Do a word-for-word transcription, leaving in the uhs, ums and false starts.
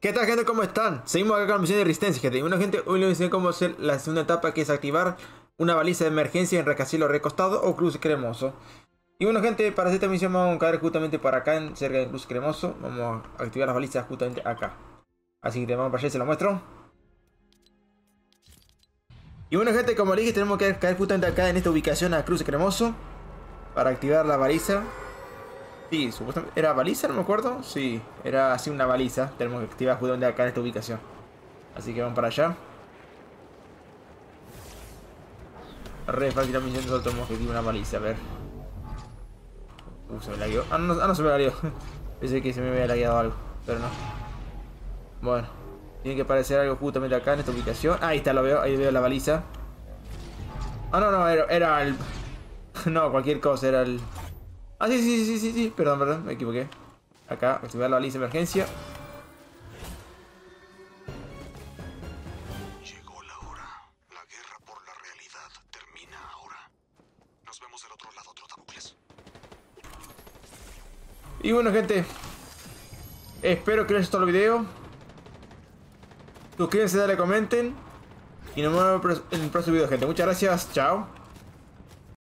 ¿Qué tal, gente? ¿Cómo están? Seguimos acá con la misión de resistencia, gente. Bueno, gente, hoy les enseño cómo hacer la segunda etapa, que es activar una baliza de emergencia en rascacielos recostado o cruce cremoso. Y bueno, gente, para hacer esta misión vamos a caer justamente para acá, en, cerca del cruce cremoso. Vamos a activar las balizas justamente acá. Así que vamos para allá y se lo muestro. Y bueno, gente, como les dije, tenemos que caer justamente acá en esta ubicación a cruce cremoso para activar la baliza. Sí, supuestamente era baliza, no me acuerdo. Sí, era así una baliza. Tenemos que activar justamente acá en esta ubicación. Así que vamos para allá. Re fácil la misión, solo tenemos que activar una baliza, a ver. Uh, se me lagueó. Ah, no, ah, no se me lagueó. Pensé que se me había lagueado algo, pero no. Bueno, tiene que aparecer algo justamente acá en esta ubicación. Ahí está, lo veo, ahí veo la baliza. Ah, no, no, era, era el... No, cualquier cosa, era el... Ah, sí, sí, sí, sí, sí, perdón, perdón, me equivoqué. Acá, activar la baliza de emergencia. Llegó la hora. La guerra por la realidad termina ahora. Nos vemos del otro lado, trotabucles. Y bueno, gente, espero que les gustado el video. Suscríbanse, dale, comenten. Y nos vemos en el próximo video, gente. Muchas gracias, chao.